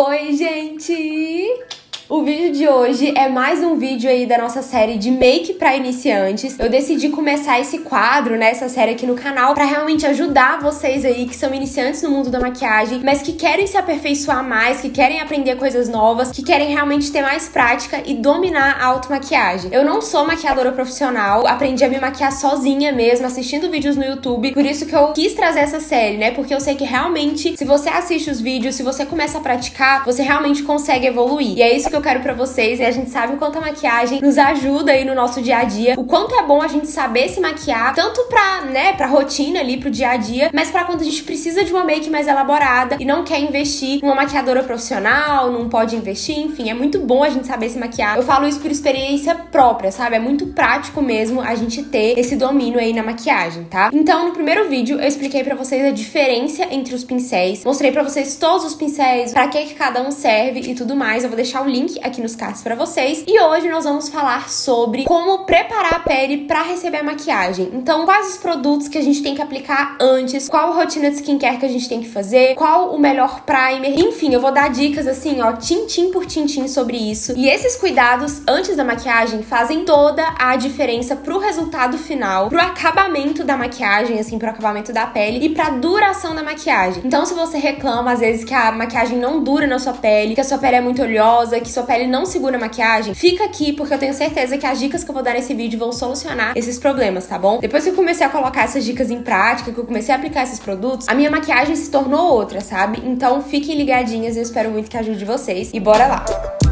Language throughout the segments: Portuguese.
Oi, gente! O vídeo de hoje é mais um vídeo aí da nossa série de make pra iniciantes. Eu decidi começar esse quadro, né, essa série aqui no canal, pra realmente ajudar vocês aí que são iniciantes no mundo da maquiagem, mas que querem se aperfeiçoar mais, que querem aprender coisas novas, que querem realmente ter mais prática e dominar a automaquiagem. Eu não sou maquiadora profissional, aprendi a me maquiar sozinha mesmo, assistindo vídeos no YouTube, por isso que eu quis trazer essa série, né, porque eu sei que realmente, se você assiste os vídeos, se você começa a praticar, você realmente consegue evoluir. E é isso que eu quero pra vocês, e a gente sabe o quanto a maquiagem nos ajuda aí no nosso dia a dia, o quanto é bom a gente saber se maquiar, tanto pra rotina ali, pro dia a dia, mas pra quando a gente precisa de uma make mais elaborada e não quer investir numa maquiadora profissional, não pode investir, enfim, é muito bom a gente saber se maquiar. Eu falo isso por experiência própria, sabe? É muito prático mesmo a gente ter esse domínio aí na maquiagem, tá? Então, no primeiro vídeo, eu expliquei pra vocês a diferença entre os pincéis, mostrei pra vocês todos os pincéis, pra que cada um serve e tudo mais. Eu vou deixar o link aqui nos cards pra vocês. E hoje nós vamos falar sobre como preparar a pele pra receber a maquiagem. Então, quais os produtos que a gente tem que aplicar antes, qual a rotina de skincare que a gente tem que fazer, qual o melhor primer, enfim, eu vou dar dicas assim, ó, tintim por tintim sobre isso. E esses cuidados antes da maquiagem fazem toda a diferença pro resultado final, pro acabamento da maquiagem, assim, pro acabamento da pele e pra duração da maquiagem. Então, se você reclama às vezes que a maquiagem não dura na sua pele, que a sua pele é muito oleosa, que sua pele não segura a maquiagem, fica aqui porque eu tenho certeza que as dicas que eu vou dar nesse vídeo vão solucionar esses problemas, tá bom? Depois que eu comecei a colocar essas dicas em prática, que eu comecei a aplicar esses produtos, a minha maquiagem se tornou outra, sabe? Então fiquem ligadinhas, eu espero muito que ajude vocês e bora lá!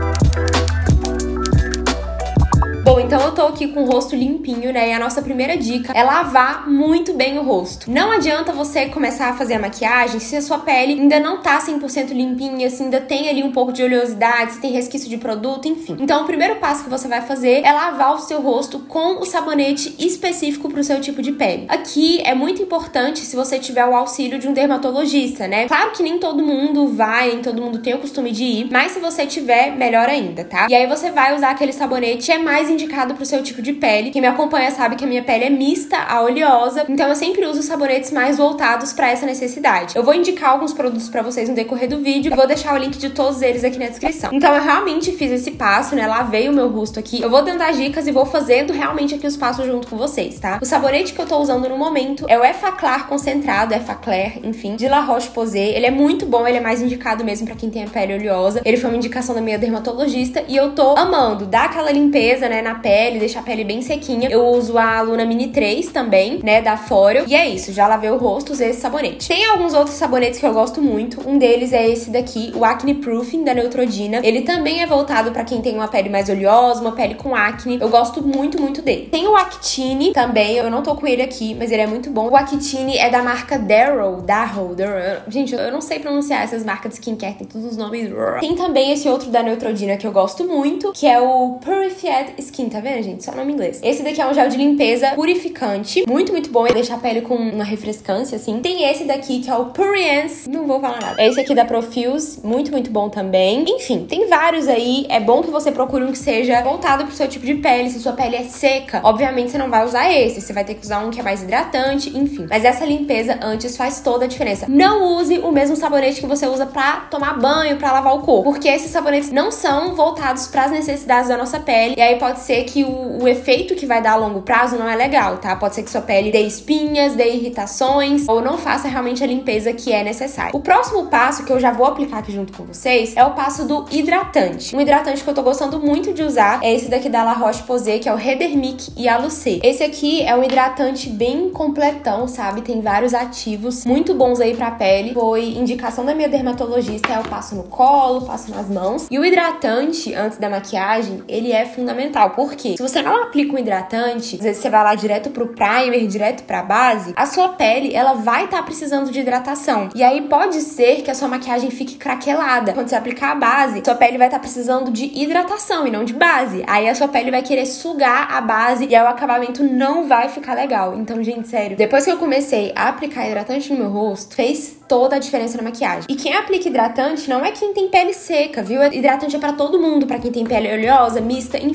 Bom, então eu tô aqui com o rosto limpinho, né? E a nossa primeira dica é lavar muito bem o rosto. Não adianta você começar a fazer a maquiagem se a sua pele ainda não tá 100% limpinha, se ainda tem ali um pouco de oleosidade, se tem resquício de produto, enfim. Então o primeiro passo que você vai fazer é lavar o seu rosto com o sabonete específico pro seu tipo de pele. Aqui é muito importante se você tiver o auxílio de um dermatologista, né? Claro que nem todo mundo vai, nem todo mundo tem o costume de ir, mas se você tiver, melhor ainda, tá? E aí você vai usar aquele sabonete, é mais indicado pro seu tipo de pele. Quem me acompanha sabe que a minha pele é mista a oleosa, então eu sempre uso sabonetes mais voltados pra essa necessidade. Eu vou indicar alguns produtos pra vocês no decorrer do vídeo, eu vou deixar o link de todos eles aqui na descrição. Então eu realmente fiz esse passo, né, lavei o meu rosto aqui, eu vou dando as dicas e vou fazendo realmente aqui os passos junto com vocês, tá? O sabonete que eu tô usando no momento é o Effaclar concentrado, Effaclar, enfim, de La Roche-Posay. Ele é muito bom, ele é mais indicado mesmo pra quem tem a pele oleosa. Ele foi uma indicação da minha dermatologista e eu tô amando, dá aquela limpeza, né, na pele, deixa a pele bem sequinha. Eu uso a Luna Mini 3 também, né, da Foreo. E é isso, já lavei o rosto, usei esse sabonete. Tem alguns outros sabonetes que eu gosto muito. Um deles é esse daqui, o Acne Proofing da Neutrogena. Ele também é voltado pra quem tem uma pele mais oleosa, uma pele com acne. Eu gosto muito, muito dele. Tem o Actine também, eu não tô com ele aqui, mas ele é muito bom. O Actine é da marca Darrow. Gente, eu não sei pronunciar essas marcas de skincare, tem todos os nomes. Tem também esse outro da Neutrogena que eu gosto muito, que é o Purified Skin, tá vendo, gente? Só nome inglês. Esse daqui é um gel de limpeza purificante. Muito, muito bom. Ele deixa a pele com uma refrescância, assim. Tem esse daqui, que é o Puriance. Não vou falar nada. Esse aqui da Profuse. Muito, muito bom também. Enfim, tem vários aí. É bom que você procure um que seja voltado pro seu tipo de pele. Se sua pele é seca, obviamente você não vai usar esse. Você vai ter que usar um que é mais hidratante, enfim. Mas essa limpeza antes faz toda a diferença. Não use o mesmo sabonete que você usa pra tomar banho, pra lavar o corpo. Porque esses sabonetes não são voltados pras necessidades da nossa pele. E aí pode ser que o efeito que vai dar a longo prazo não é legal, tá? Pode ser que sua pele dê espinhas, dê irritações ou não faça realmente a limpeza que é necessária. O próximo passo que eu já vou aplicar aqui junto com vocês é o passo do hidratante. Um hidratante que eu tô gostando muito de usar é esse daqui da La Roche-Posay, que é o Redermic Hyaluronic. Esse aqui é um hidratante bem completão, sabe? Tem vários ativos muito bons aí pra pele. Foi indicação da minha dermatologista, eu passo no colo, passo nas mãos. E o hidratante, antes da maquiagem, ele é fundamental. Por quê? Se você não aplica um hidratante, às vezes você vai lá direto pro primer, direto pra base, a sua pele, ela vai estar precisando de hidratação. E aí pode ser que a sua maquiagem fique craquelada. Quando você aplicar a base, sua pele vai estar precisando de hidratação e não de base. Aí a sua pele vai querer sugar a base e aí o acabamento não vai ficar legal. Então, gente, sério, depois que eu comecei a aplicar hidratante no meu rosto, fez toda a diferença na maquiagem. E quem aplica hidratante não é quem tem pele seca, viu? Hidratante é pra todo mundo, pra quem tem pele oleosa, mista, enfim, todo mundo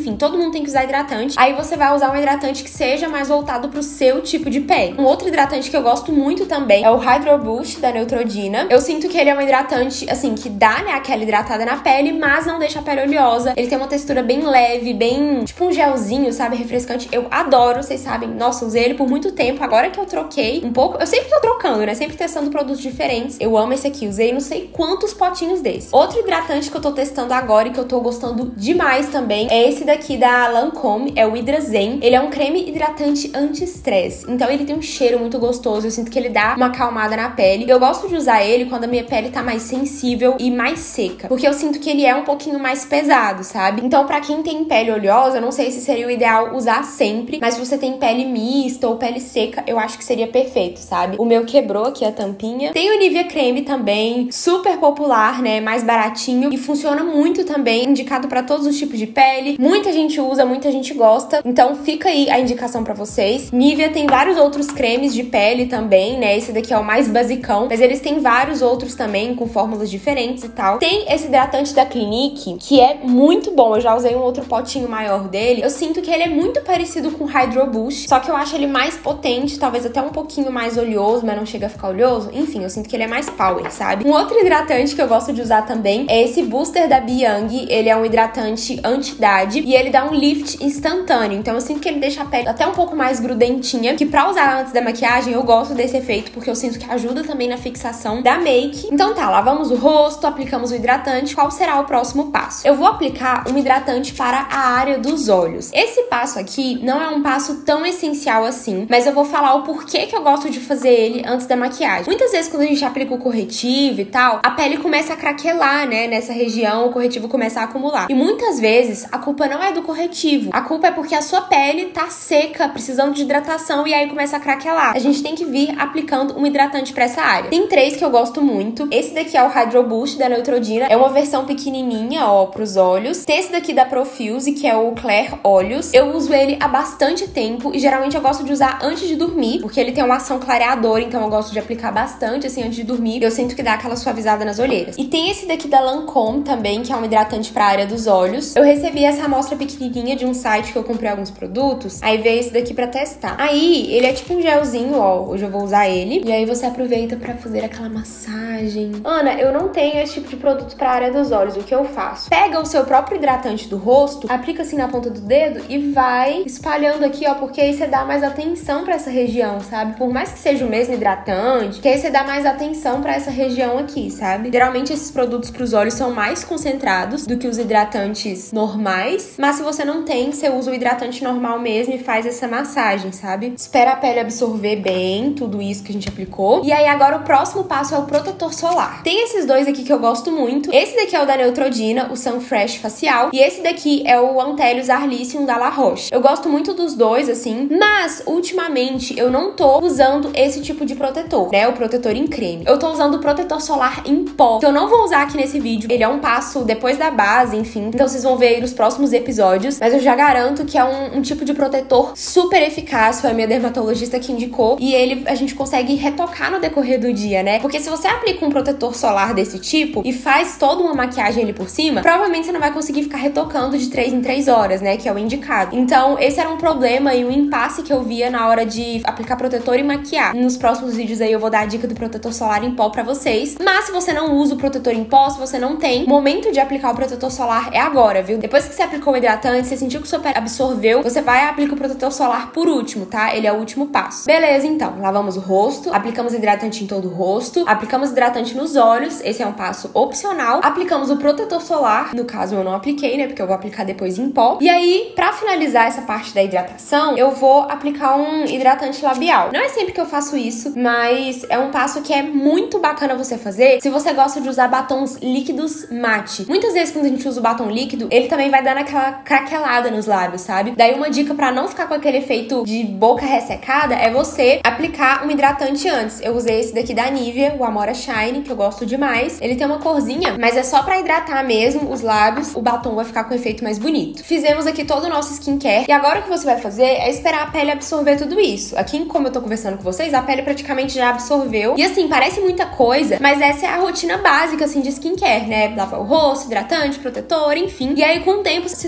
mundo tem que usar hidratante. Aí você vai usar um hidratante que seja mais voltado pro seu tipo de pele. Um outro hidratante que eu gosto muito também é o Hydro Boost da Neutrogena. Eu sinto que ele é um hidratante, assim, que dá, né, aquela hidratada na pele, mas não deixa a pele oleosa. Ele tem uma textura bem leve, bem, tipo um gelzinho, sabe, refrescante. Eu adoro, vocês sabem. Nossa, usei ele por muito tempo. Agora que eu troquei um pouco, eu sempre tô trocando, né, sempre testando produtos diferentes. Eu amo esse aqui, usei não sei quantos potinhos desse. Outro hidratante que eu tô testando agora e que eu tô gostando demais também é esse daqui da Lancôme, é o Hydrazen. Ele é um creme hidratante anti-estresse. Então ele tem um cheiro muito gostoso, eu sinto que ele dá uma acalmada na pele. Eu gosto de usar ele quando a minha pele tá mais sensível e mais seca, porque eu sinto que ele é um pouquinho mais pesado, sabe? Então pra quem tem pele oleosa, eu não sei se seria o ideal usar sempre, mas se você tem pele mista ou pele seca, eu acho que seria perfeito, sabe? O meu quebrou aqui a tampinha. Tem o Nivea Creme também, super popular, né? Mais baratinho e funciona muito também, indicado pra todos os tipos de pele. Muita gente usa, muita gente gosta. Então fica aí a indicação pra vocês. Nivea tem vários outros cremes de pele também, né? Esse daqui é o mais basicão, mas eles têm vários outros também com fórmulas diferentes e tal. Tem esse hidratante da Clinique, que é muito bom. Eu já usei um outro potinho maior dele. Eu sinto que ele é muito parecido com o Hydro Boost, só que eu acho ele mais potente, talvez até um pouquinho mais oleoso, mas não chega a ficar oleoso. Enfim, eu sinto que ele é mais power, sabe? Um outro hidratante que eu gosto de usar também é esse Booster da Biang. Ele é um hidratante anti-idade e ele dá um lift instantâneo. Então eu sinto que ele deixa a pele até um pouco mais grudentinha, que pra usar antes da maquiagem eu gosto desse efeito, porque eu sinto que ajuda também na fixação da make. Então tá, lavamos o rosto, aplicamos o hidratante. Qual será o próximo passo? Eu vou aplicar um hidratante para a área dos olhos. Esse passo aqui não é um passo tão essencial assim, mas eu vou falar o porquê que eu gosto de fazer ele antes da maquiagem. Muitas vezes quando a gente aplica o corretivo e tal, a pele começa a craquelar, né? Nessa região, o corretivo começa a acumular. E muitas vezes a culpa não é do corretivo, a culpa é porque a sua pele tá seca, precisando de hidratação, e aí começa a craquelar. A gente tem que vir aplicando um hidratante pra essa área. Tem três que eu gosto muito. Esse daqui é o Hydro Boost da Neutrogena, é uma versão pequenininha, ó, pros olhos. Tem esse daqui da Profuse, que é o Clair Olhos. Eu uso ele há bastante tempo e geralmente eu gosto de usar antes de dormir, porque ele tem uma ação clareadora, então eu gosto de aplicar bastante assim antes de dormir. Eu sinto que dá aquela suavizada nas olheiras. E tem esse daqui da Lancôme também, que é um hidratante pra área dos olhos. Eu recebi essa amostra pequenininha de um site que eu comprei alguns produtos, aí veio esse daqui pra testar. Aí, ele é tipo um gelzinho, ó, hoje eu vou usar ele. E aí você aproveita pra fazer aquela massagem. Ana, eu não tenho esse tipo de produto pra área dos olhos, o que eu faço? Pega o seu próprio hidratante do rosto, aplica assim na ponta do dedo e vai espalhando aqui, ó, porque aí você dá mais atenção pra essa região, sabe? Por mais que seja o mesmo hidratante, que aí você dá mais atenção pra essa região aqui, sabe? Geralmente esses produtos pros olhos são mais concentrados do que os hidratantes normais, mas se você não tem, você usa o hidratante normal mesmo e faz essa massagem, sabe? Espera a pele absorver bem tudo isso que a gente aplicou. E aí agora o próximo passo é o protetor solar. Tem esses dois aqui que eu gosto muito. Esse daqui é o da Neutrogena, o Sun Fresh Facial, e esse daqui é o Anthelios Arlicium da La Roche. Eu gosto muito dos dois, assim, mas ultimamente eu não tô usando esse tipo de protetor, né? O protetor em creme. Eu tô usando o protetor solar em pó, que eu não vou usar aqui nesse vídeo. Ele é um passo depois da base, enfim. Então vocês vão ver aí nos próximos episódios. Mas eu já garanto que é um tipo de protetor super eficaz. Foi a minha dermatologista que indicou. E ele a gente consegue retocar no decorrer do dia, né? Porque se você aplica um protetor solar desse tipo e faz toda uma maquiagem ali por cima, provavelmente você não vai conseguir ficar retocando de 3 em 3 horas, né? Que é o indicado. Então, esse era um problema e um impasse que eu via na hora de aplicar protetor e maquiar. Nos próximos vídeos aí eu vou dar a dica do protetor solar em pó pra vocês. Mas se você não usa o protetor em pó, se você não tem, o momento de aplicar o protetor solar é agora, viu? Depois que você aplicou o hidratante, você sentiu que sua pele absorveu, você vai e aplica o protetor solar por último, tá? Ele é o último passo. Beleza, então. Lavamos o rosto, aplicamos hidratante em todo o rosto, aplicamos hidratante nos olhos, esse é um passo opcional. Aplicamos o protetor solar, no caso eu não apliquei, né? Porque eu vou aplicar depois em pó. E aí, pra finalizar essa parte da hidratação, eu vou aplicar um hidratante labial. Não é sempre que eu faço isso, mas é um passo que é muito bacana você fazer se você gosta de usar batons líquidos mate. Muitas vezes quando a gente usa o batom líquido, ele também vai dando aquela craquelada nos lábios, sabe? Daí uma dica pra não ficar com aquele efeito de boca ressecada é você aplicar um hidratante antes. Eu usei esse daqui da Nivea, o Amora Shine, que eu gosto demais. Ele tem uma corzinha, mas é só pra hidratar mesmo os lábios. O batom vai ficar com um efeito mais bonito. Fizemos aqui todo o nosso skincare. E agora o que você vai fazer é esperar a pele absorver tudo isso. Aqui, como eu tô conversando com vocês, a pele praticamente já absorveu. E assim, parece muita coisa, mas essa é a rotina básica, assim, de skincare, né? Lavar o rosto, hidratante, protetor, enfim. E aí, com o tempo, se torna tudo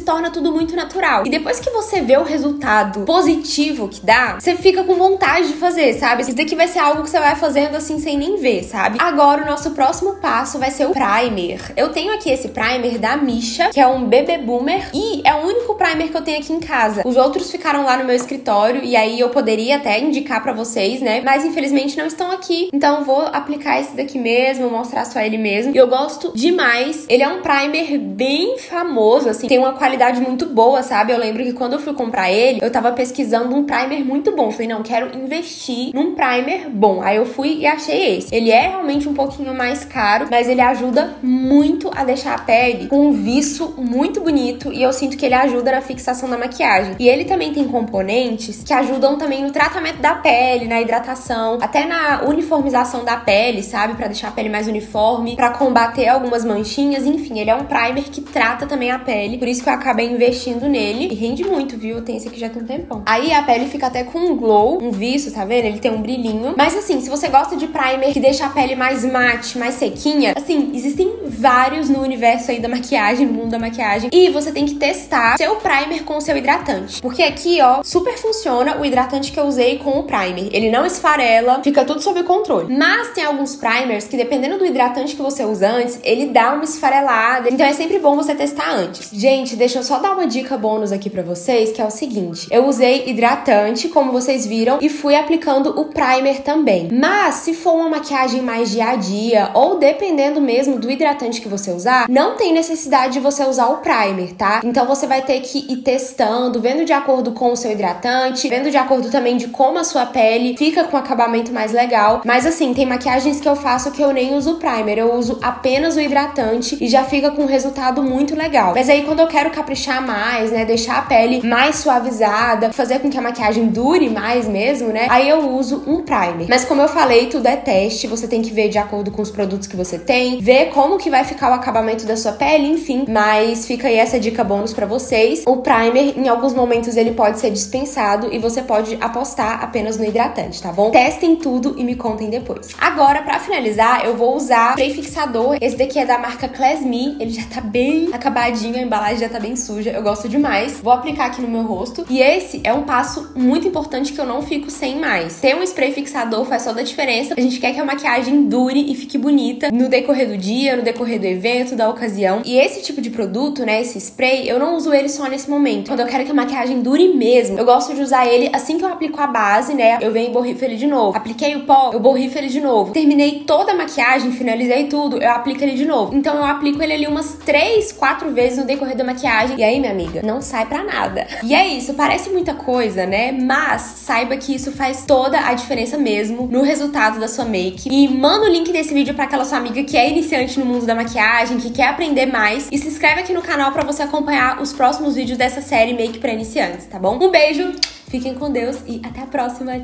tudo muito natural. E depois que você vê o resultado positivo que dá, você fica com vontade de fazer, sabe? Isso daqui vai ser algo que você vai fazendo assim sem nem ver, sabe? Agora o nosso próximo passo vai ser o primer. Eu tenho aqui esse primer da Misha, que é um Bebê Boomer, e é o único primer que eu tenho aqui em casa. Os outros ficaram lá no meu escritório e aí eu poderia até indicar pra vocês, né? Mas infelizmente não estão aqui. Então eu vou aplicar esse daqui mesmo, mostrar só ele mesmo. E eu gosto demais. Ele é um primer bem famoso, assim, tem uma qualidade muito boa, sabe? Eu lembro que quando eu fui comprar ele, eu tava pesquisando um primer muito bom. Falei, não, quero investir num primer bom. Aí eu fui e achei esse. Ele é realmente um pouquinho mais caro, mas ele ajuda muito a deixar a pele com um viço muito bonito e eu sinto que ele ajuda na fixação da maquiagem. E ele também tem componentes que ajudam também no tratamento da pele, na hidratação, até na uniformização da pele, sabe? Pra deixar a pele mais uniforme, pra combater algumas manchinhas, enfim, ele é um primer que trata também a pele, por isso que eu acabei investindo nele e rende muito, viu? Tem esse aqui já tem um tempão. Aí a pele fica até com um glow, um viço, tá vendo? Ele tem um brilhinho, mas assim, se você gosta de primer que deixa a pele mais mate, mais sequinha, assim, existem vários no universo aí da maquiagem, no mundo da maquiagem, e você tem que testar seu primer com o seu hidratante, porque aqui, ó, super funciona o hidratante que eu usei com o primer. Ele não esfarela, fica tudo sob controle. Mas tem alguns primers que, dependendo do hidratante que você usa antes, ele dá uma esfarelada, então é sempre bom você testar antes. Gente, deixa eu só dar uma dica bônus aqui pra vocês, que é o seguinte, eu usei hidratante, como vocês viram, e fui aplicando o primer também. Mas, se for uma maquiagem mais dia a dia, ou dependendo mesmo do hidratante que você usar, não tem necessidade de você usar o primer, tá? Então você vai ter que ir testando, vendo de acordo com o seu hidratante, vendo de acordo também de como a sua pele fica com um acabamento mais legal. Mas assim, tem maquiagens que eu faço que eu nem uso primer, eu uso apenas o hidratante e já fica com um resultado muito legal. Mas aí quando eu quero caprichar mais, né, deixar a pele mais suavizada, fazer com que a maquiagem dure mais mesmo, né, aí eu uso um primer. Mas como eu falei, tudo é teste, você tem que ver de acordo com os produtos que você tem, ver como que vai ficar o acabamento da sua pele, enfim. Mas fica aí essa dica bônus pra vocês. O primer, em alguns momentos, ele pode ser dispensado e você pode apostar apenas no hidratante, tá bom? Testem tudo e me contem depois. Agora, pra finalizar, eu vou usar spray fixador. Esse daqui é da marca Class Me. Ele já tá bem acabadinho, a embalagem já tá bem suja. Eu gosto demais. Vou aplicar aqui no meu rosto. E esse é um passo muito importante que eu não fico sem mais. Ter um spray fixador faz toda a diferença. A gente quer que a maquiagem dure e fique bonita no decorrer do dia, no decorrer do evento, da ocasião. E esse tipo de produto, né, esse spray, eu não uso ele só nesse momento. Quando eu quero que a maquiagem dure mesmo, eu gosto de usar ele assim que eu aplico a base, né, eu venho e borrifo ele de novo. Apliquei o pó, eu borrifo ele de novo. Terminei toda a maquiagem, finalizei tudo, eu aplico ele de novo. Então eu aplico ele ali umas 3, 4 vezes no decorrer da maquiagem. E aí, minha amiga, não sai pra nada. E é isso, parece muita coisa, né, mas saiba que isso faz toda a diferença mesmo no resultado da sua make. E manda o link desse vídeo pra aquela sua amiga que é iniciante no mundo da maquiagem, que quer aprender mais. E se inscreve aqui no canal pra você acompanhar os próximos vídeos dessa série Make pra Iniciantes, tá bom? Um beijo, fiquem com Deus e até a próxima.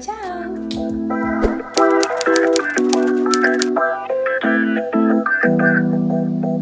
Tchau!